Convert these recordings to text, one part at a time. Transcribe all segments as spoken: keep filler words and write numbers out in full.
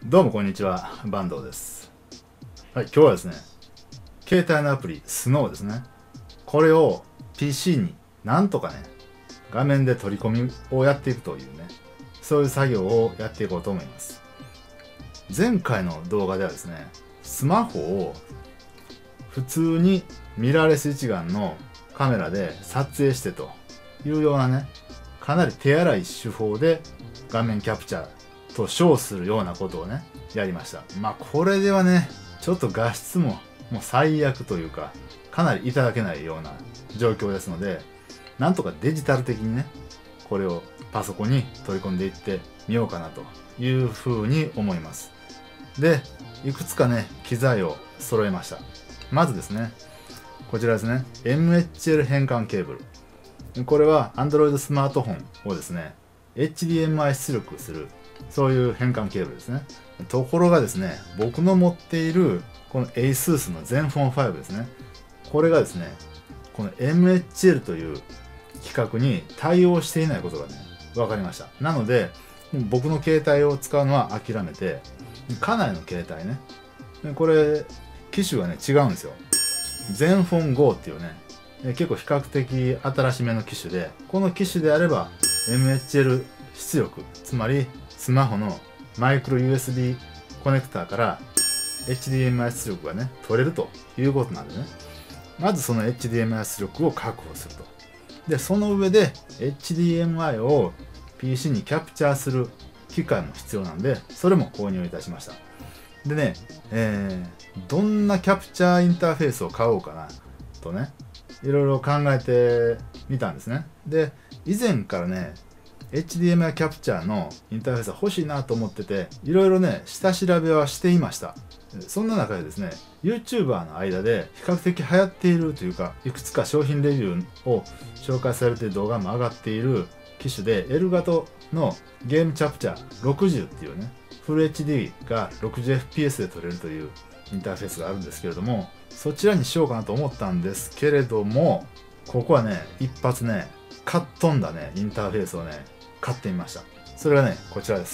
どうもこんにちは、坂東です。はい、今日はですね、携帯のアプリ スノー ですね。これを ピーシー になんとかね、画面で取り込みをやっていくというね、そういう作業をやっていこうと思います。前回の動画ではですね、スマホを普通にミラーレス一眼のカメラで撮影してというようなね、かなり手荒い手法で画面キャプチャーと称するようなことをね、やりました。まあこれではね、ちょっと画質ももう最悪というか、かなりいただけないような状況ですので、なんとかデジタル的にね、これをパソコンに取り込んでいってみようかなというふうに思います。で、いくつかね、機材を揃えました。まずですね、こちらですね、エムエイチエル 変換ケーブル。これは Android スマートフォンをですね、エイチディーエムアイ 出力する、そういう変換ケーブルですね。ところがですね、僕の持っているこの エースース の Zenfone ファイブですね。これがですね、この エムエイチエル という規格に対応していないことがね、分かりました。なので、僕の携帯を使うのは諦めて、家内の携帯ね、これ、機種がね、違うんですよ。Zenfone Go っていうね、結構比較的新しめの機種で、この機種であれば エムエイチエル 出力、つまりスマホのマイクロ ユーエスビー コネクターから エイチディーエムアイ 出力がね、取れるということなんでね。まずその エイチディーエムアイ 出力を確保すると。で、その上で エイチディーエムアイ を ピーシー にキャプチャーする機械も必要なんで、それも購入いたしました。でね、えー、どんなキャプチャーインターフェースを買おうかなとね、いろいろ考えてみたんですね。で、以前からね、エイチディーエムアイ キャプチャーのインターフェースは欲しいなと思ってて、いろいろね、下調べはしていました。そんな中でですね、YouTuber の間で比較的流行っているというか、いくつか商品レビューを紹介されている動画も上がっている機種で、エルガトのゲームキャプチャーろくじゅうっていうね、フル エイチディー が ろくじゅうエフピーエス で撮れるというインターフェースがあるんですけれども、そちらにしようかなと思ったんですけれども、ここはね、一発ね、かっ飛んだね、インターフェースをね、買ってみました。それがね、こちらです。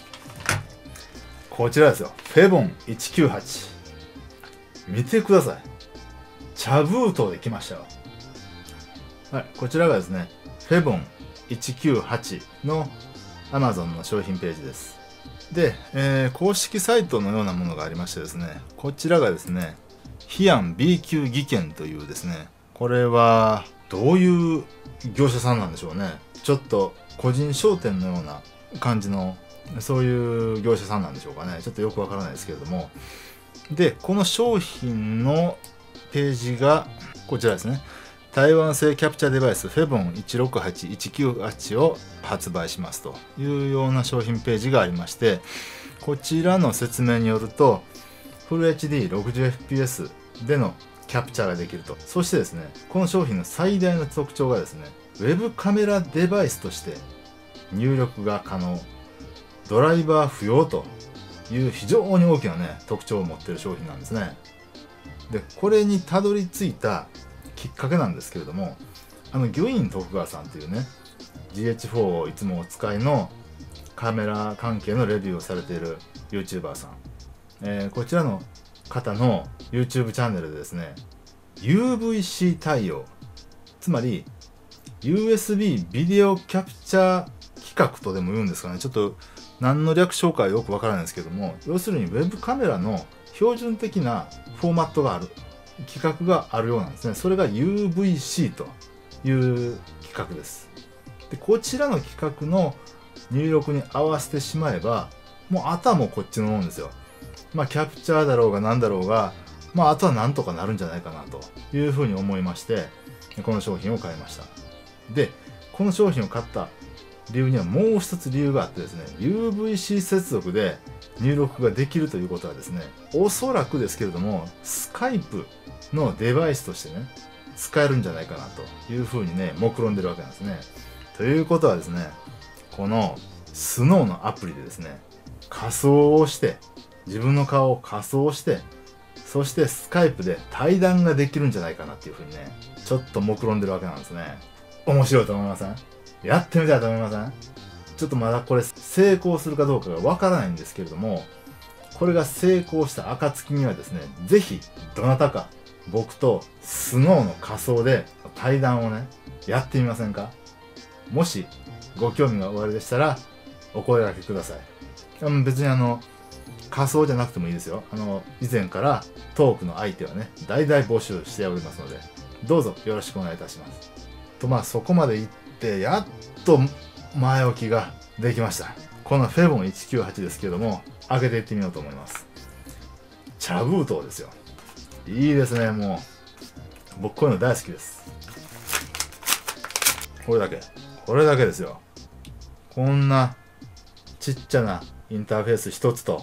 こちらですよ。フェボンいちきゅうはち。見てください。茶封筒で来ましたよ。はい、こちらがですね、フェボンいちきゅうはちの Amazon の商品ページです。で、えー、公式サイトのようなものがありましてですね、こちらがですね、ヒアン ビー 級技研というですね、これはどういう業者さんなんでしょうね。ちょっと個人商店のような感じのそういう業者さんなんでしょうかね。ちょっとよくわからないですけれども。で、この商品のページがこちらですね。台湾製キャプチャーデバイスフェボンいちろくはちいちきゅうはちを発売しますというような商品ページがありまして、こちらの説明によるとフル エイチディーろくじゅうエフピーエス でのキャプチャーができると。そしてですね、この商品の最大の特徴がですね、ウェブカメラデバイスとして入力が可能、ドライバー不要という非常に大きなね、特徴を持っている商品なんですね。で、これにたどり着いたきっかけなんですけれども、あの、ギュイン徳川さんというね、ジーエイチフォー をいつもお使いのカメラ関係のレビューをされている YouTuber さん。えー、こちらの方の YouTube チャンネルでですね、ユーブイシー 対応、つまり ユーエスビー ビデオキャプチャー規格とでも言うんですかね。ちょっと何の略称かよくわからないんですけども、要するにウェブカメラの標準的なフォーマットがある、規格があるようなんですね。それが ユーブイシー という規格です。で、こちらの規格の入力に合わせてしまえば、もうあとはもうこっちのもんですよ。まあキャプチャーだろうが何だろうが、まああとはなんとかなるんじゃないかなというふうに思いまして、この商品を買いました。で、この商品を買った理由にはもう一つ理由があってですね、ユーブイシー 接続で入力ができるということはですね、おそらくですけれども、スカイプのデバイスとしてね、使えるんじゃないかなというふうにね、目論んでるわけなんですね。ということはですね、このスノーのアプリでですね、仮装をして、自分の顔を仮装して、そしてスカイプで対談ができるんじゃないかなっていうふうにね、ちょっと目論んでるわけなんですね。面白いと思いません？やってみたいと思いません？ ちょっとまだこれ成功するかどうかがわからないんですけれども、これが成功した暁にはですね、ぜひどなたか僕とスノーの仮装で対談をね、やってみませんか？もしご興味がおありでしたらお声掛けください。あの別にあの仮装じゃなくてもいいですよ。あの以前からトークの相手はね、大々募集しておりますので、どうぞよろしくお願いいたします。とまあそこまで行ってやっと前置きができました。このフェボンいちきゅうはちですけども、開けていってみようと思います。茶封筒ですよ。いいですね。もう僕こういうの大好きです。これだけこれだけですよ。こんなちっちゃなインターフェース一つと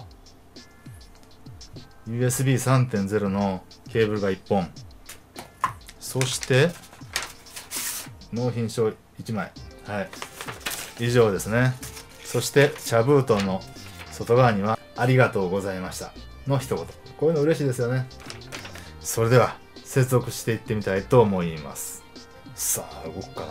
ユーエスビーさんてんゼロ のケーブルがいっぽん、そして納品書いちまい、はい以上ですね。そして茶封筒の外側にはありがとうございましたの一言。こういうの嬉しいですよね。それでは接続していってみたいと思います。さあ動くかな。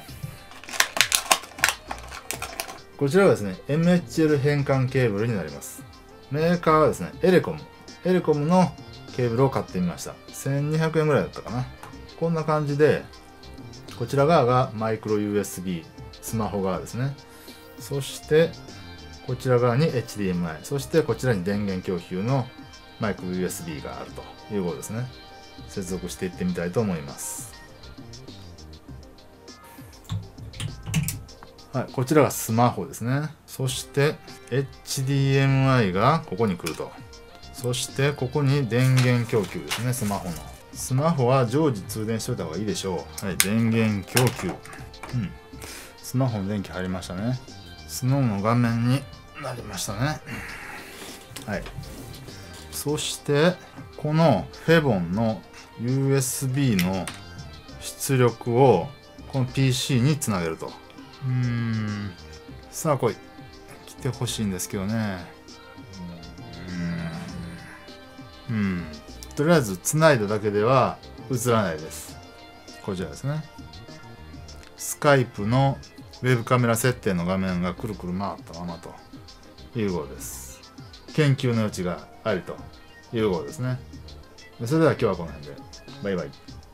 こちらはですね エムエイチエル 変換ケーブルになります。メーカーはですねエレコムエレコムのケーブルを買ってみました。せんにひゃくえんぐらいだったかな。こんな感じで、こちら側がマイクロ ユーエスビー スマホ側ですね。そしてこちら側に エイチディーエムアイ、 そしてこちらに電源供給のマイクロ ユーエスビー があるということですね。接続していってみたいと思います。はい、こちらがスマホですね。そして エイチディーエムアイ がここに来ると。そしてここに電源供給ですね。スマホのスマホは常時通電しておいた方がいいでしょう。はい、電源供給、うん、スマホの電気入りましたね。スノーの画面になりましたね。はい。そしてこのフェボンの ユーエスビー の出力をこの ピーシー につなげると。うーん。さあ来い。来てほしいんですけどね。うーん。うん。とりあえずつないだだけでは映らないです。こちらですね。スカイプのウェブカメラ設定の画面がくるくる回ったままということです。研究の余地がありということですね。それでは今日はこの辺で。バイバイ。